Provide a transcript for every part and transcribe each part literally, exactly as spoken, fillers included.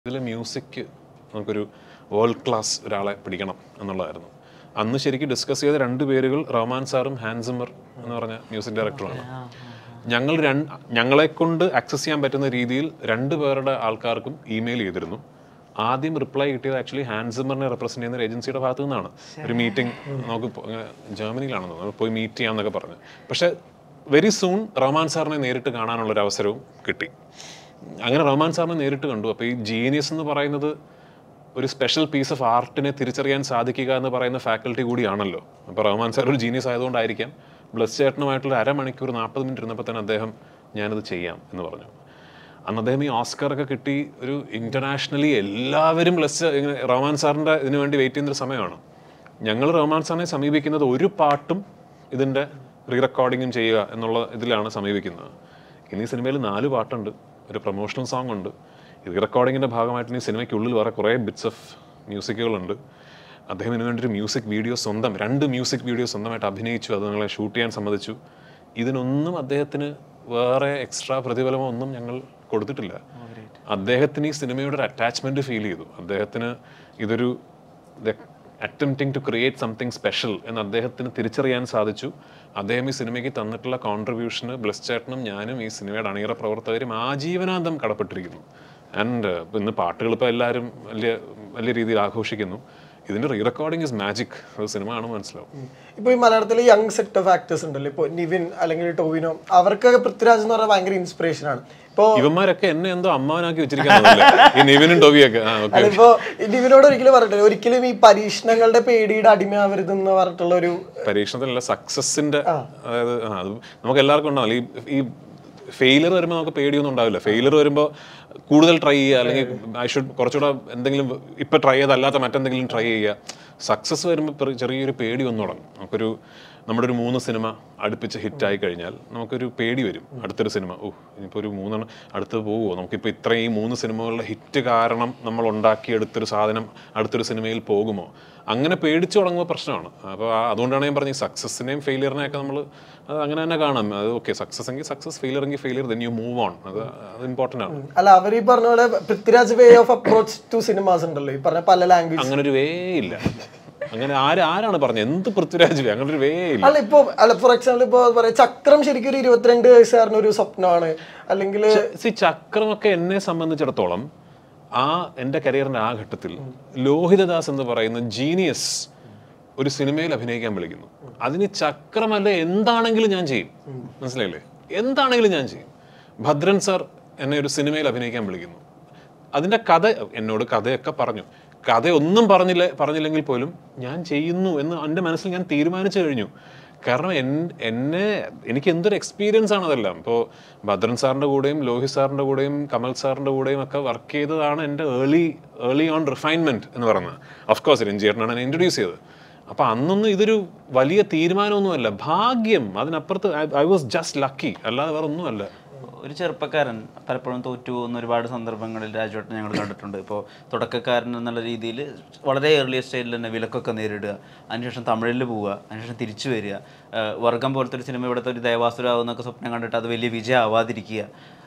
ഇതിൽ മ്യൂസിക് നമുക്കൊരു world class ഒരാളെ പിടിക്കണം എന്നുള്ളതായിരുന്നു. അന്ന് ശരിക്കും ഡിസ്കസ് ചെയ്ത രണ്ട് പേരുകൾ റഹ്മാൻ സാറും ഹാൻസിമർ എന്ന് പറഞ്ഞ മ്യൂസിക് ഡയറക്ടറാണ്. ഞങ്ങൾ രണ്ട് ഞങ്ങളെ കൊണ്ട് ആക്സസ് ചെയ്യാൻ പറ്റുന്ന രീതിയിൽ രണ്ട് പേരുടെ ആൾക്കാർക്കും ഇമെയിൽ ചെയ്തിരുന്നു. ആദ്യം റിപ്ലൈ കിട്ടിയത് ആക്ച്വലി ഹാൻസിമറിനെ റെപ്രസെന്റ് ചെയ്യുന്ന ഒരു ഏജൻസിയുടെ ഭാഗത്തു നിന്നാണ്. ഒരു മീറ്റിംഗ് നമുക്ക് ജർമ്മനിയിലാണെന്ന് തോന്നുന്നു, പോയി മീറ്റ് ചെയ്യാമെന്നൊക്കെ പറഞ്ഞു. പക്ഷേ വെരി സൂൺ റഹ്മാൻ സാറിനെ നേരിട്ട് കാണാനുള്ളൊരു അവസരവും കിട്ടി. അങ്ങനെ റഹ്മാൻ സാറിനെ നേരിട്ട് കണ്ടു. അപ്പോൾ ഈ ജീനിയസ് എന്ന് പറയുന്നത് ഒരു സ്പെഷ്യൽ പീസ് ഓഫ് ആർട്ടിനെ തിരിച്ചറിയാൻ സാധിക്കുക എന്ന് പറയുന്ന ഫാക്കൽറ്റി കൂടിയാണല്ലോ. അപ്പോൾ റഹ്മാൻ സാർ ഒരു ജീനിയസ് ആയതുകൊണ്ടായിരിക്കാം ബ്ലസ് ചേട്ടനുമായിട്ടുള്ള അരമണിക്കൂർ നാൽപ്പത് മിനിറ്റ് ഇരുന്നപ്പോൾ തന്നെ അദ്ദേഹം ഞാനത് ചെയ്യാം എന്ന് പറഞ്ഞു. അന്ന് അദ്ദേഹം ഈ ഓസ്കറൊക്കെ കിട്ടി ഒരു ഇൻ്റർനാഷണലി എല്ലാവരും ബ്ലസ് ഇങ്ങനെ റഹ്മാൻ സാറിൻ്റെ ഇതിനു വേണ്ടി വെയിറ്റ് ചെയ്യുന്നൊരു സമയമാണ്. ഞങ്ങൾ റഹ്മാൻ സാറിനെ സമീപിക്കുന്നത് ഒരു പാട്ടും ഇതിൻ്റെ റീ റെക്കോർഡിങ്ങും ചെയ്യുക എന്നുള്ള ഇതിലാണ് സമീപിക്കുന്നത്. ഇനി സിനിമയിൽ നാല് പാട്ടുണ്ട്, ഒരു പ്രൊമോഷണൽ സോങ് ഉണ്ട്. റീ റെക്കോർഡിങ്ങിൻ്റെ ഭാഗമായിട്ട് ഈ സിനിമയ്ക്കുള്ളിൽ വേറെ കുറേ ബിറ്റ്സ് ഓഫ് മ്യൂസിക്കുകളുണ്ട്. അദ്ദേഹം ഇതിനു വേണ്ടി ഒരു മ്യൂസിക് വീഡിയോ സ്വന്തം രണ്ട് മ്യൂസിക് വീഡിയോ സ്വന്തമായിട്ട് അഭിനയിച്ചു, അത് ഞങ്ങളെ ഷൂട്ട് ചെയ്യാൻ സമ്മതിച്ചു. ഇതിനൊന്നും അദ്ദേഹത്തിന് വേറെ എക്സ്ട്രാ പ്രതിഫലമോ ഒന്നും ഞങ്ങൾ കൊടുത്തിട്ടില്ല. അദ്ദേഹത്തിന് ഈ സിനിമയുടെ ഒരു അറ്റാച്ച്മെൻറ്റ് ഫീൽ ചെയ്തു. അദ്ദേഹത്തിന് ഇതൊരു attempting to create something special എന്ന് അദ്ദേഹത്തിന് തിരിച്ചറിയാൻ സാധിച്ചു. അദ്ദേഹം ഈ സിനിമയ്ക്ക് തന്നിട്ടുള്ള കോൺട്രിബ്യൂഷന് ബ്ലസ് ചേട്ടനും ഞാനും ഈ സിനിമയുടെ അണിയറ പ്രവർത്തകരും ആജീവനാന്തം കടപ്പെട്ടിരിക്കുന്നു. ആൻഡ് ഇന്ന് പാട്ടുകൾ ഇപ്പോൾ എല്ലാവരും വലിയ വലിയ രീതിയിൽ ആഘോഷിക്കുന്നു. ഇതിന്റെ re recording is magic. Cinema കാണുമ്പോൾ മനസ്സിലാവും. ഇപ്പൊ ഈ മലയാളത്തിലെ യങ് സെറ്റ് ഓഫ് ആക്ടേഴ്സ് ഉണ്ടല്ലോ, ഇപ്പൊ നിവിൻ അല്ലെങ്കിൽ ടോവിനോ, അവർക്കൊക്കെ പൃഥ്വിരാജ് എന്ന് പറഞ്ഞാൽ ഭയങ്കര ഇൻസ്പിറേഷൻ ആണ്. ഇപ്പൊ ഇവന്മാരൊക്കെ എന്നെ എന്തോ അമ്മാവനാക്കി വെച്ചിരിക്കുന്നത് ഈ നിവിനും ടോവിയൊക്കെ. ഇപ്പൊ നിവിനോട് ഒരിക്കലും പറഞ്ഞിട്ടില്ല, ഒരിക്കലും ഈ പരീക്ഷണങ്ങളുടെ പേടിയുടെ അടിമയാവരുതെന്ന് പറഞ്ഞിട്ടുള്ള ഒരു പരീക്ഷണത്തിലല്ല, സക്സസിന്റെ. അതായത് അത് നമുക്ക് എല്ലാവർക്കും ഉണ്ടാവില്ല. ഈ ഈ ഫെയിലർ വരുമ്പോൾ നമുക്ക് പേടിയൊന്നും ഉണ്ടാവില്ല. ഫെയിലർ വരുമ്പോൾ കൂടുതൽ ട്രൈ ചെയ്യുക, അല്ലെങ്കിൽ ഐ ഷുഡ് കുറച്ചുകൂടെ എന്തെങ്കിലും ഇപ്പം ട്രൈ ചെയ്തല്ലാത്ത മറ്റെന്തെങ്കിലും ട്രൈ ചെയ്യുക. സക്സസ് വരുമ്പോൾ ചെറിയൊരു പേടി വന്നു തുടങ്ങും. നമുക്കൊരു നമ്മുടെ ഒരു മൂന്ന് സിനിമ അടുപ്പിച്ച് ഹിറ്റായി കഴിഞ്ഞാൽ നമുക്കൊരു പേടി വരും. അടുത്തൊരു സിനിമ, ഓ ഇനിയിപ്പോൾ ഒരു മൂന്നെണ്ണം അടുത്ത് പോകുമോ, നമുക്കിപ്പോൾ ഇത്രയും മൂന്ന് സിനിമകളുടെ ഹിറ്റ് കാരണം നമ്മൾ ഉണ്ടാക്കിയെടുത്തൊരു സാധനം അടുത്തൊരു സിനിമയിൽ പോകുമോ, അങ്ങനെ പേടിച്ചു തുടങ്ങുമ്പോൾ പ്രശ്നമാണ്. അപ്പോൾ അതുകൊണ്ടാണ് ഞാൻ പറഞ്ഞത് സക്സസിനെയും ഫെയിലിയറിനെയൊക്കെ നമ്മൾ അത് അങ്ങനെ തന്നെ കാണാം. അത് ഓക്കെ, സക്സസ് എങ്കിൽ സക്സസ്, ഫെയിലിയർ എങ്കിൽ failure, then you move on. അത് അത് ഇമ്പോർട്ടൻ്റ് ആണ്. അല്ല, അവർ ഈ പറഞ്ഞ പോലെ Prithviraj way of approach to cinemas ഉണ്ടല്ലോ, ഈ പറഞ്ഞ പല ലാംഗ്വേജ്. അങ്ങനെ ഒരു വേ ഇല്ല. അങ്ങനെ ആര് ആരാണ് പറഞ്ഞത് എന്ത് പൃഥ്വിരാജ് വേ? അങ്ങനെ ഒരു വേ ഇല്ല. അല്ല, ഇപ്പൊ അല്ല ഫോർ എക്സാമ്പിൾ ഇപ്പൊ പറയാം, ചക്രം ശരിക്കും ഒരു ഇരുപത്തിരണ്ട് വയസ്സുകാരന് ഒരു സ്വപ്നമാണ്. അല്ലെങ്കിൽ ചക്രമൊക്കെ എന്നെ സംബന്ധിച്ചിടത്തോളം ആ എൻ്റെ കരിയറിൻ്റെ ആ ഘട്ടത്തിൽ ലോഹിതദാസ് എന്ന് പറയുന്ന ജീനിയസ് ഒരു സിനിമയിൽ അഭിനയിക്കാൻ വിളിക്കുന്നു. അതിന് ചക്രമല്ല എന്താണെങ്കിലും ഞാൻ ചെയ്യും. മനസ്സിലായില്ലേ? എന്താണെങ്കിലും ഞാൻ ചെയ്യും. ഭദ്രൻ സാർ എന്നെ ഒരു സിനിമയിൽ അഭിനയിക്കാൻ വിളിക്കുന്നു. അതിൻ്റെ കഥ എന്നോട് കഥയൊക്കെ പറഞ്ഞു. കഥയൊന്നും പറഞ്ഞില്ല പറഞ്ഞില്ലെങ്കിൽ പോലും ഞാൻ ചെയ്യുന്നു എന്ന് എൻ്റെ മനസ്സിൽ ഞാൻ തീരുമാനിച്ചു കഴിഞ്ഞു. കാരണം എൻ എന്നെ എനിക്ക് എന്തൊരു എക്സ്പീരിയൻസ് ആണ് അതെല്ലാം. ഇപ്പോൾ ഭദ്രൻ സാറിൻ്റെ കൂടെയും ലോഹിത് സാറിൻ്റെ കൂടെയും കമൽ സാറിൻ്റെ കൂടെയും ഒക്കെ വർക്ക് ചെയ്തതാണ് എൻ്റെ ഏർലി ഏർലി ഓൺ റിഫൈൻമെൻറ്റ് എന്ന് പറയുന്നത്. ഓഫ്കോഴ്സ് രഞ്ജിയേട്ടനാണ് എന്നെ ഇൻട്രൊഡ്യൂസ് ചെയ്തത്. അപ്പോൾ അന്നൊന്നും ഇതൊരു വലിയ തീരുമാനമൊന്നുമല്ല, ഭാഗ്യം. അതിനപ്പുറത്ത് ഐ വാസ് ജസ്റ്റ് ലക്കി, അല്ലാതെ വേറെ ഒന്നുമല്ല. ഒരു ചെറുപ്പക്കാരൻ പലപ്പോഴും തോറ്റു പോകുന്ന ഒരുപാട് സന്ദർഭങ്ങളിൽ രാജുവേട്ടൻ ഞങ്ങൾ കണ്ടിട്ടുണ്ട്. ഇപ്പോൾ തുടക്കക്കാരൻ എന്നുള്ള രീതിയിൽ വളരെ ഏർലി സ്റ്റേജിൽ തന്നെ വിലക്കൊക്കെ നേരിടുക, അതിനുശേഷം തമിഴിൽ പോവുക, അതിനുശേഷം തിരിച്ചു വരിക, വർഗം പോലത്തെ ഒരു സിനിമ ഇവിടുത്തെ ഒരു ദേവാസുരാവുന്നൊക്കെ സ്വപ്നം കണ്ടിട്ട് അത് വലിയ വിജയം ആവാതിരിക്കുക.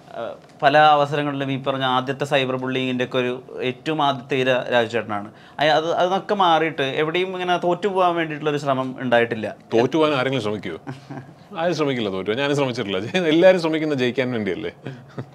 പല അവസരങ്ങളിലും ഈ പറഞ്ഞ ആദ്യത്തെ സൈബർ ബുള്ളിങ്ങിൻ്റെ ഒക്കെ ഒരു ഏറ്റവും ആദ്യത്തെ ഇര രാജുചേട്ടനാണ്. അത് അതൊക്കെ മാറിയിട്ട് എവിടെയും ഇങ്ങനെ തോറ്റു പോകാൻ വേണ്ടിയിട്ടുള്ളൊരു ശ്രമം ഉണ്ടായിട്ടില്ല. തോറ്റു പോകാൻ ആരെങ്കിലും ശ്രമിക്കുമോ? ആരും ശ്രമിക്കില്ല തോറ്റു. ഞാനും ശ്രമിച്ചിട്ടില്ല. എല്ലാവരും ശ്രമിക്കുന്ന ജയിക്കാൻ വേണ്ടിയല്ലേ.